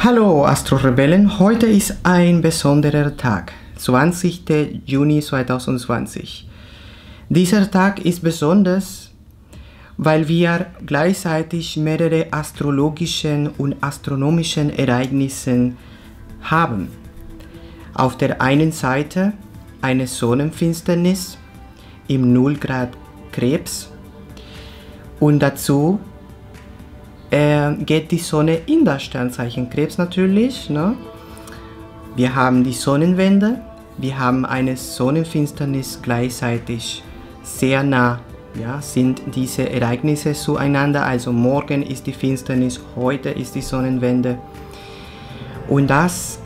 Hallo Astro-Rebellen, heute ist ein besonderer Tag, 20. Juni 2020. Dieser Tag ist besonders, weil wir gleichzeitig mehrere astrologischen und astronomischen Ereignisse haben. Auf der einen Seite eine Sonnenfinsternis im 0 Grad Krebs und dazu geht die Sonne in das Sternzeichen Krebs natürlich. Ne? Wir haben die Sonnenwende, wir haben eine Sonnenfinsternis gleichzeitig sehr nah. Ja, sind diese Ereignisse zueinander, also morgen ist die Finsternis, heute ist die Sonnenwende. Und das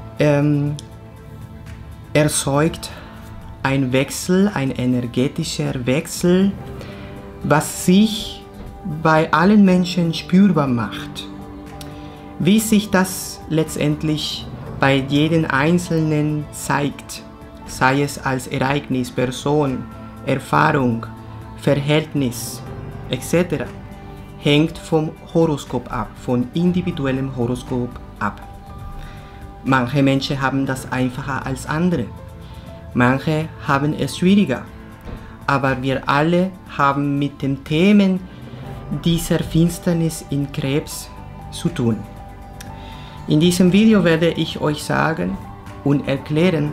erzeugt ein Wechsel, ein energetischer Wechsel, was sich bei allen Menschen spürbar macht. Wie sich das letztendlich bei jedem Einzelnen zeigt, sei es als Ereignis, Person, Erfahrung, Verhältnis etc., hängt vom Horoskop ab, von individuellem Horoskop ab. Manche Menschen haben das einfacher als andere, manche haben es schwieriger, aber wir alle haben mit den Themen dieser Finsternis in Krebs zu tun. In diesem Video werde ich euch sagen und erklären,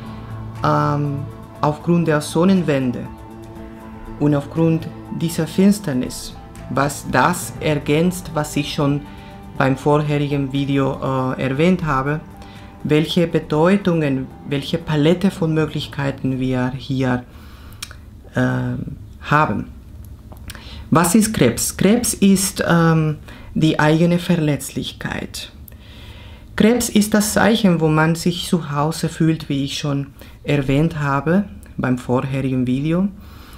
aufgrund der Sonnenwende und aufgrund dieser Finsternis, was das ergänzt, was ich schon beim vorherigen Video erwähnt habe, welche Bedeutungen, welche Palette von Möglichkeiten wir hier haben. Was ist Krebs? Krebs ist die eigene Verletzlichkeit. Krebs ist das Zeichen, wo man sich zu Hause fühlt, wie ich schon erwähnt habe beim vorherigen Video.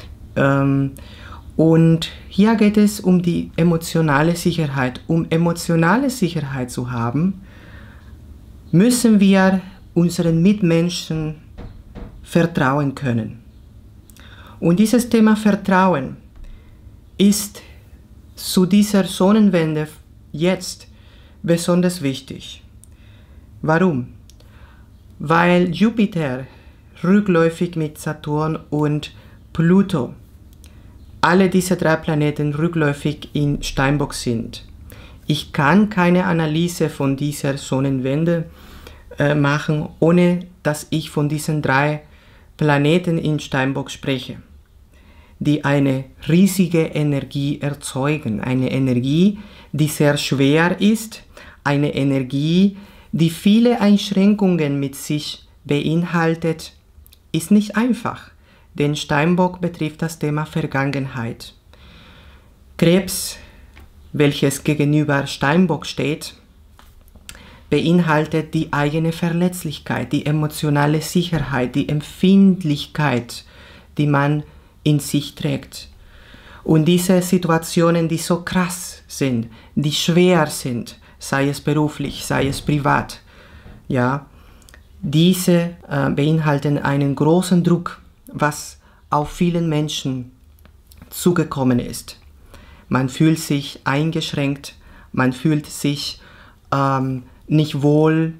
Und hier geht es um die emotionale Sicherheit. Um emotionale Sicherheit zu haben, müssen wir unseren Mitmenschen vertrauen können. Und dieses Thema Vertrauen ist zu dieser Sonnenwende jetzt besonders wichtig. Warum? Weil Jupiter rückläufig mit Saturn und Pluto, alle diese drei Planeten rückläufig in Steinbock sind. Ich kann keine Analyse von dieser Sonnenwende machen, ohne dass ich von diesen drei Planeten in Steinbock spreche, die eine riesige Energie erzeugen. Eine Energie, die sehr schwer ist, eine Energie, die viele Einschränkungen mit sich beinhaltet, ist nicht einfach, denn Steinbock betrifft das Thema Vergangenheit. Krebs, welches gegenüber Steinbock steht, beinhaltet die eigene Verletzlichkeit, die emotionale Sicherheit, die Empfindlichkeit, die man in sich trägt. Und diese Situationen, die so krass sind, die schwer sind, sei es beruflich, sei es privat, ja, diese beinhalten einen großen Druck, was auf vielen Menschen zugekommen ist. Man fühlt sich eingeschränkt, man fühlt sich nicht wohl,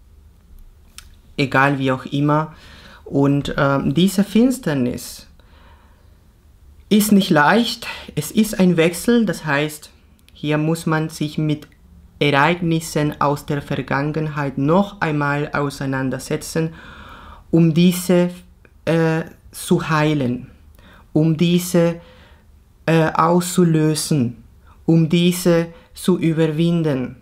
egal wie auch immer. Und diese Finsternis ist nicht leicht, es ist ein Wechsel, das heißt, hier muss man sich mit Ereignissen aus der Vergangenheit noch einmal auseinandersetzen, um diese zu heilen, um diese auszulösen, um diese zu überwinden.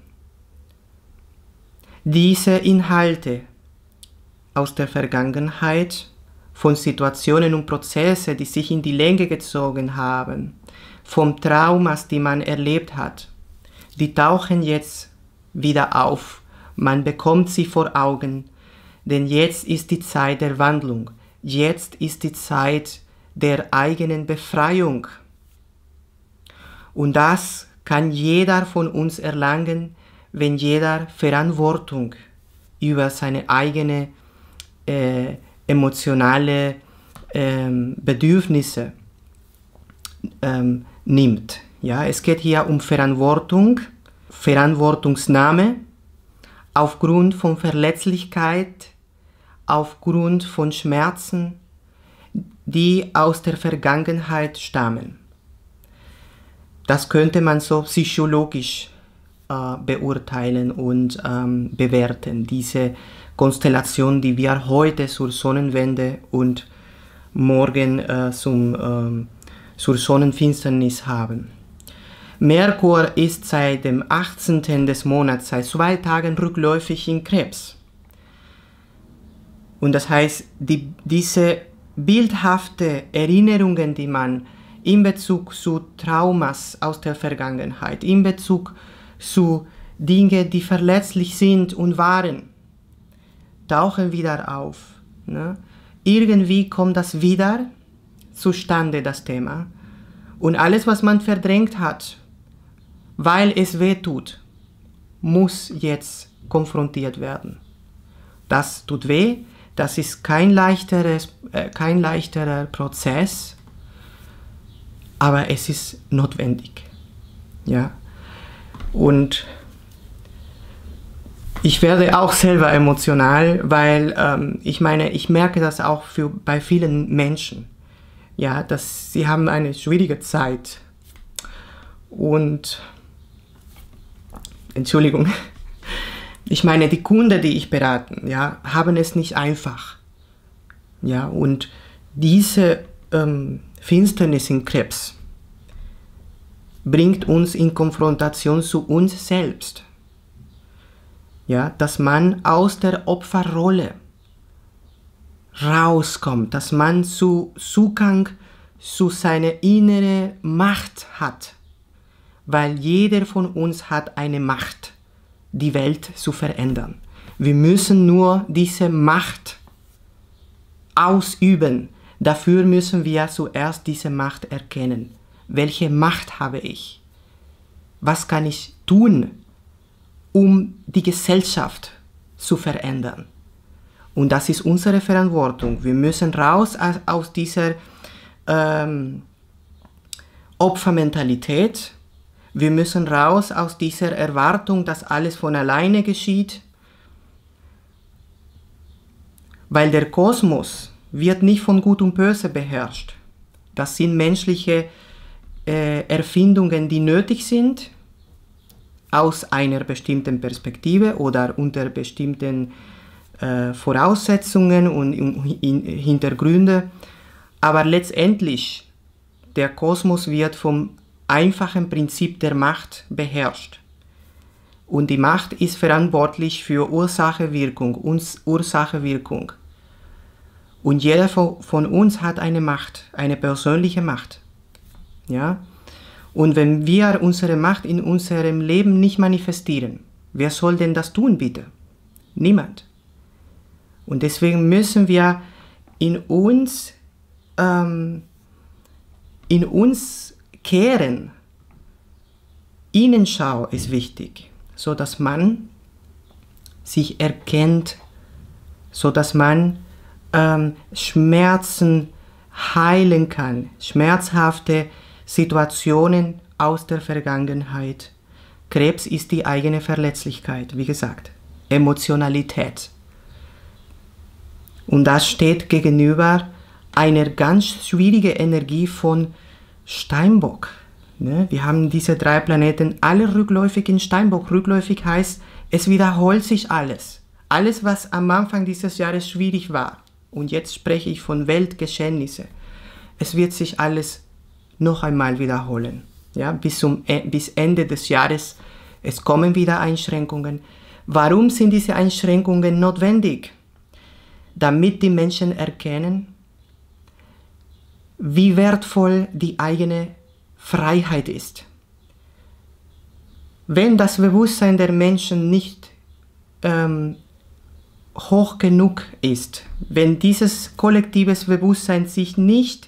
Diese Inhalte aus der Vergangenheit, von Situationen und Prozessen, die sich in die Länge gezogen haben, vom Traumas, die man erlebt hat, die tauchen jetzt wieder auf. Man bekommt sie vor Augen, denn jetzt ist die Zeit der Wandlung. Jetzt ist die Zeit der eigenen Befreiung. Und das kann jeder von uns erlangen, wenn jeder Verantwortung über seine eigene emotionale Bedürfnisse nimmt. Ja, es geht hier um Verantwortung, Verantwortungsnahme aufgrund von Verletzlichkeit, aufgrund von Schmerzen, die aus der Vergangenheit stammen. Das könnte man so psychologisch beurteilen und bewerten, diese Konstellation, die wir heute zur Sonnenwende und morgen zur Sonnenfinsternis haben. Merkur ist seit dem 18. des Monats, seit 2 Tagen rückläufig in Krebs. Und das heißt, diese bildhafte Erinnerungen, die man in Bezug zu Traumas aus der Vergangenheit, in Bezug zu Dingen, die verletzlich sind und waren, tauchen wieder auf. Ne? Irgendwie kommt das wieder zustande, das Thema. Und alles, was man verdrängt hat, weil es weh tut, muss jetzt konfrontiert werden. Das tut weh, das ist kein leichterer Prozess, aber es ist notwendig. Ja? Und ich werde auch selber emotional, weil ich merke das auch bei vielen Menschen, ja, dass sie haben eine schwierige Zeit. Und Entschuldigung, ich meine, die Kunden, die ich berate, ja, haben es nicht einfach. Ja, und diese Finsternis in Krebs bringt uns in Konfrontation zu uns selbst. Ja, dass man aus der Opferrolle rauskommt, dass man Zugang zu seiner inneren Macht hat. Weil jeder von uns hat eine Macht, die Welt zu verändern. Wir müssen nur diese Macht ausüben. Dafür müssen wir zuerst diese Macht erkennen. Welche Macht habe ich? Was kann ich tun, um die Gesellschaft zu verändern? Und das ist unsere Verantwortung. Wir müssen raus aus dieser Opfermentalität. Wir müssen raus aus dieser Erwartung, dass alles von alleine geschieht. Weil der Kosmos wird nicht von Gut und Böse beherrscht. Das sind menschliche Erfindungen, die nötig sind, aus einer bestimmten Perspektive oder unter bestimmten Voraussetzungen und Hintergründe. Aber letztendlich, der Kosmos wird vom einfachen Prinzip der Macht beherrscht. Und die Macht ist verantwortlich für Ursache-Wirkung, Ursache-Wirkung. Und jeder von uns hat eine Macht, eine persönliche Macht. Ja? Und wenn wir unsere Macht in unserem Leben nicht manifestieren, wer soll denn das tun, bitte? Niemand. Und deswegen müssen wir in uns kehren. Innenschau ist wichtig, so dass man sich erkennt, so dass man Schmerzen heilen kann, schmerzhafte Situationen aus der Vergangenheit. Krebs ist die eigene Verletzlichkeit, wie gesagt, Emotionalität. Und das steht gegenüber einer ganz schwierigen Energie von Steinbock. Ne? Wir haben diese 3 Planeten alle rückläufig in Steinbock. Rückläufig heißt, es wiederholt sich alles. Alles, was am Anfang dieses Jahres schwierig war. Und jetzt spreche ich von Weltgeschehnissen. Es wird sich alles noch einmal wiederholen. Ja? Bis Ende des Jahres, es kommen wieder Einschränkungen. Warum sind diese Einschränkungen notwendig? Damit die Menschen erkennen, wie wertvoll die eigene Freiheit ist. Wenn das Bewusstsein der Menschen nicht hoch genug ist, wenn dieses kollektives Bewusstsein sich nicht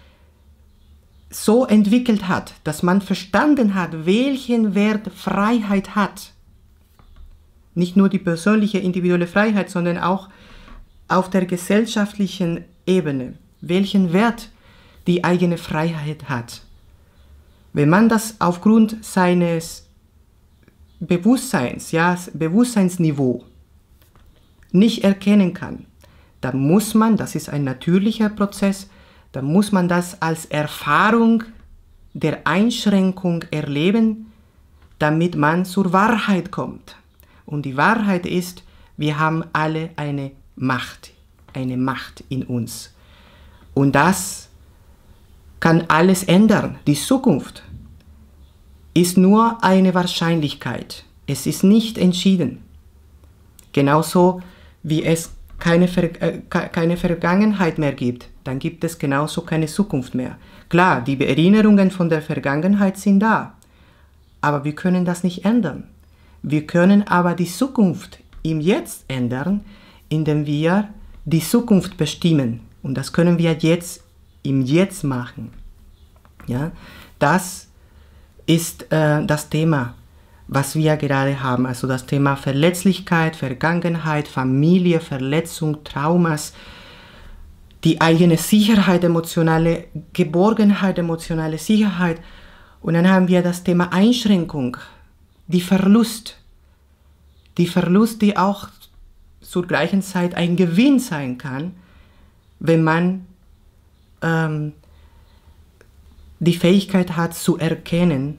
so entwickelt hat, dass man verstanden hat, welchen Wert Freiheit hat, nicht nur die persönliche, individuelle Freiheit, sondern auch auf der gesellschaftlichen Ebene, welchen Wert die eigene Freiheit hat. Wenn man das aufgrund seines Bewusstseins, ja, Bewusstseinsniveau nicht erkennen kann, dann muss man, das ist ein natürlicher Prozess, dann muss man das als Erfahrung der Einschränkung erleben, damit man zur Wahrheit kommt. Und die Wahrheit ist, wir haben alle eine Macht in uns. Und das kann alles ändern. Die Zukunft ist nur eine Wahrscheinlichkeit. Es ist nicht entschieden. Genauso wie es keine Vergangenheit mehr gibt, dann gibt es genauso keine Zukunft mehr. Klar, die Erinnerungen von der Vergangenheit sind da, aber wir können das nicht ändern. Wir können aber die Zukunft im Jetzt ändern, indem wir die Zukunft bestimmen. Und das können wir jetzt im Jetzt machen. Ja? Das ist das Thema, was wir gerade haben. Also das Thema Verletzlichkeit, Vergangenheit, Familie, Verletzung, Traumas, die eigene Sicherheit, emotionale Geborgenheit, emotionale Sicherheit. Und dann haben wir das Thema Einschränkung, die Verlust, die auch zur gleichen Zeit ein Gewinn sein kann, wenn man die Fähigkeit hat zu erkennen,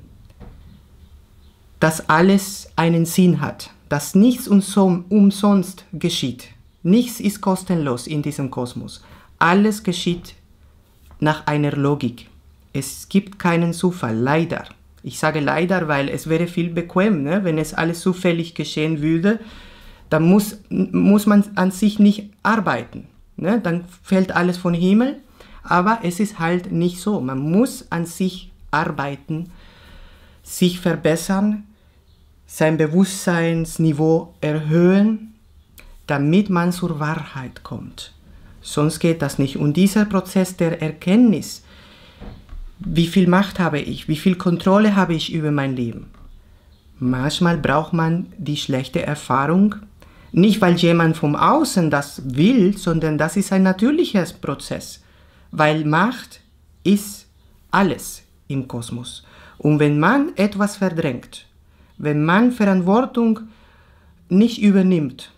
dass alles einen Sinn hat, dass nichts umsonst geschieht. Nichts ist kostenlos in diesem Kosmos. Alles geschieht nach einer Logik. Es gibt keinen Zufall, leider. Ich sage leider, weil es wäre viel bequem, ne? Wenn es alles zufällig geschehen würde, dann muss man an sich nicht arbeiten. Ne? Dann fällt alles vom Himmel, aber es ist halt nicht so. Man muss an sich arbeiten, sich verbessern, sein Bewusstseinsniveau erhöhen, damit man zur Wahrheit kommt. Sonst geht das nicht. Und dieser Prozess der Erkenntnis, wie viel Macht habe ich, wie viel Kontrolle habe ich über mein Leben? Manchmal braucht man die schlechte Erfahrung, nicht weil jemand vom Außen das will, sondern das ist ein natürlicher Prozess, weil Macht ist alles im Kosmos. Und wenn man etwas verdrängt, wenn man Verantwortung nicht übernimmt,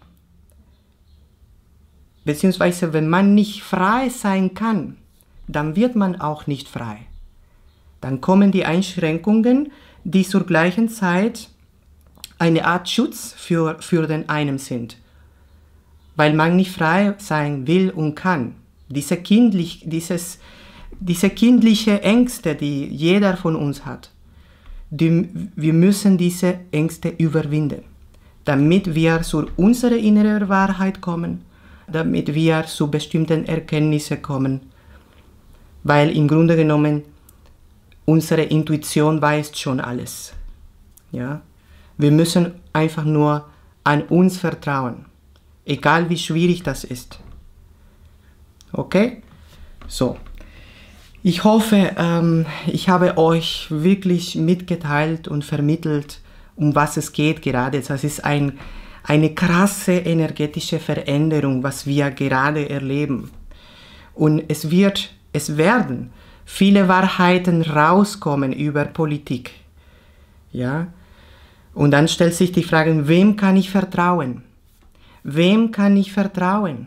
beziehungsweise wenn man nicht frei sein kann, dann wird man auch nicht frei. Dann kommen die Einschränkungen, die zur gleichen Zeit eine Art Schutz für den einen sind, weil man nicht frei sein will und kann. Diese kindliche Ängste, die jeder von uns hat, wir müssen diese Ängste überwinden, damit wir zu unserer inneren Wahrheit kommen, damit wir zu bestimmten Erkenntnissen kommen, weil im Grunde genommen unsere Intuition weiß schon alles. Ja? Wir müssen einfach nur an uns vertrauen, egal wie schwierig das ist. Okay? So. Ich hoffe, ich habe euch wirklich mitgeteilt und vermittelt, um was es geht gerade. Das ist eine krasse energetische Veränderung, was wir gerade erleben. Und es werden viele Wahrheiten rauskommen über Politik. Ja? Und dann stellt sich die Frage, wem kann ich vertrauen? Wem kann ich vertrauen?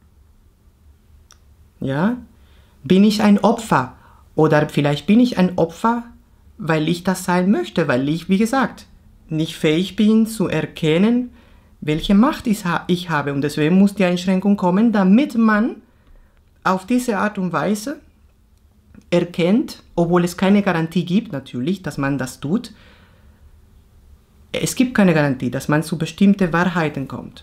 Ja? Bin ich ein Opfer? Oder vielleicht bin ich ein Opfer, weil ich das sein möchte, weil ich, wie gesagt, nicht fähig bin zu erkennen, welche Macht ich habe. Und deswegen muss die Einschränkung kommen, damit man auf diese Art und Weise erkennt, obwohl es keine Garantie gibt natürlich, dass man das tut. Es gibt keine Garantie, dass man zu bestimmten Wahrheiten kommt.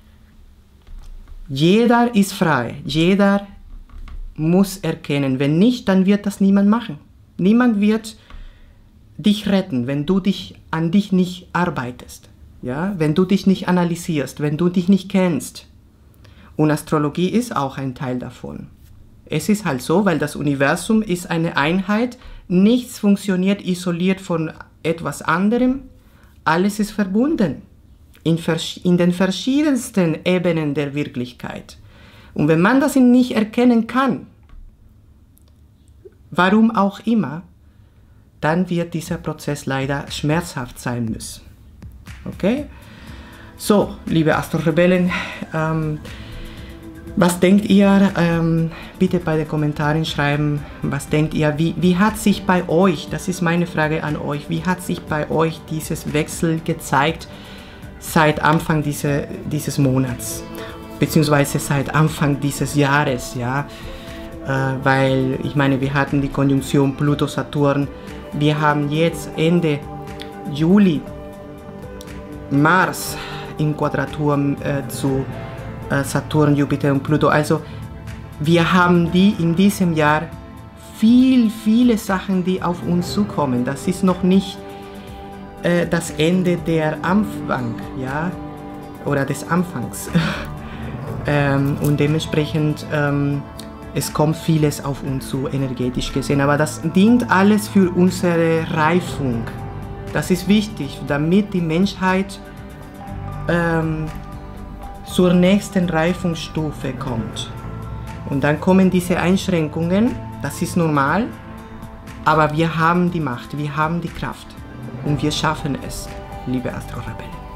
Jeder ist frei, jeder muss erkennen. Wenn nicht, dann wird das niemand machen. Niemand wird dich retten, wenn du an dich nicht arbeitest. Ja? Wenn du dich nicht analysierst, wenn du dich nicht kennst. Und Astrologie ist auch ein Teil davon. Es ist halt so, weil das Universum ist eine Einheit, nichts funktioniert isoliert von etwas anderem, alles ist verbunden in den verschiedensten Ebenen der Wirklichkeit. Und wenn man das nicht erkennen kann, warum auch immer, dann wird dieser Prozess leider schmerzhaft sein müssen. Okay? So, liebe Astro-Rebellen, was denkt ihr? Bitte bei den Kommentaren schreiben, was denkt ihr? Wie hat sich bei euch, das ist meine Frage an euch, wie hat sich bei euch dieses Wechsel gezeigt seit Anfang dieses Monats, beziehungsweise seit Anfang dieses Jahres, ja? Weil, ich meine, wir hatten die Konjunktion Pluto-Saturn, wir haben jetzt Ende Juli Mars in Quadratur zu Saturn, Jupiter und Pluto. Also wir haben in diesem Jahr viele Sachen, die auf uns zukommen. Das ist noch nicht das Ende der Anfang, ja, oder des Anfangs. Und dementsprechend es kommt vieles auf uns zu, energetisch gesehen. Aber das dient alles für unsere Reifung. Das ist wichtig, damit die Menschheit zur nächsten Reifungsstufe kommt. Und dann kommen diese Einschränkungen, das ist normal, aber wir haben die Macht, wir haben die Kraft und wir schaffen es, liebe Astro-Rebellen.